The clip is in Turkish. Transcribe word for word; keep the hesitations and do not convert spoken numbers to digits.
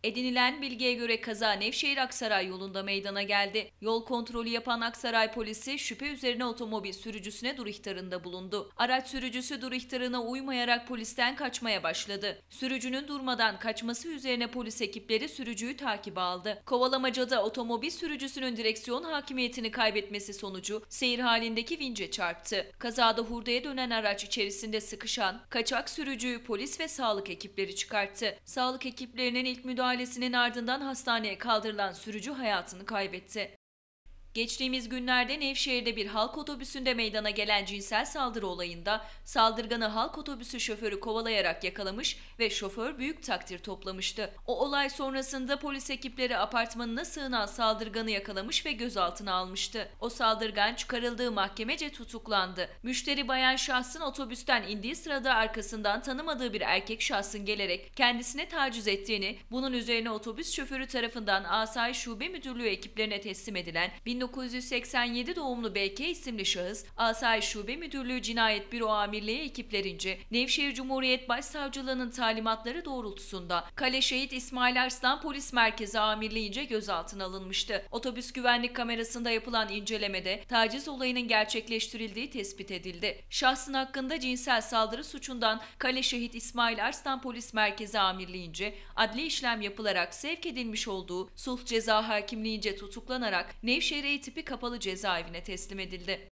Edinilen bilgiye göre kaza Nevşehir-Aksaray yolunda meydana geldi. Yol kontrolü yapan Aksaray polisi şüphe üzerine otomobil sürücüsüne dur ihtarında bulundu. Araç sürücüsü dur ihtarına uymayarak polisten kaçmaya başladı. Sürücünün durmadan kaçması üzerine polis ekipleri sürücüyü takibe aldı. Kovalamacada otomobil sürücüsünün direksiyon hakimiyetini kaybetmesi sonucu seyir halindeki vinçe çarptı. Kazada hurdaya dönen araç içerisinde sıkışan kaçak sürücüyü polis ve sağlık ekipleri çıkarttı. Sağlık ekiplerinin ilk müdahale Müdahalesinin ardından hastaneye kaldırılan sürücü hayatını kaybetti. Geçtiğimiz günlerde Nevşehir'de bir halk otobüsünde meydana gelen cinsel saldırı olayında saldırganı halk otobüsü şoförü kovalayarak yakalamış ve şoför büyük takdir toplamıştı. O olay sonrasında polis ekipleri apartmanına sığınan saldırganı yakalamış ve gözaltına almıştı. O saldırgan çıkarıldığı mahkemece tutuklandı. Müşteri bayan şahsın otobüsten indiği sırada arkasından tanımadığı bir erkek şahsın gelerek kendisine taciz ettiğini, bunun üzerine otobüs şoförü tarafından Asayiş Şube Müdürlüğü ekiplerine teslim edilen bin dokuz yüz seksen yedi doğumlu B K isimli şahıs, Asayiş Şube Müdürlüğü Cinayet Büro Amirliği ekiplerince Nevşehir Cumhuriyet Başsavcılığı'nın talimatları doğrultusunda Kale Şehit İsmail Arslan Polis Merkezi Amirliğince gözaltına alınmıştı. Otobüs güvenlik kamerasında yapılan incelemede taciz olayının gerçekleştirildiği tespit edildi. Şahsın hakkında cinsel saldırı suçundan Kale Şehit İsmail Arslan Polis Merkezi Amirliğince adli işlem yapılarak sevk edilmiş olduğu Sulh Ceza Hakimliğince tutuklanarak Nevşehir tipi kapalı cezaevine teslim edildi.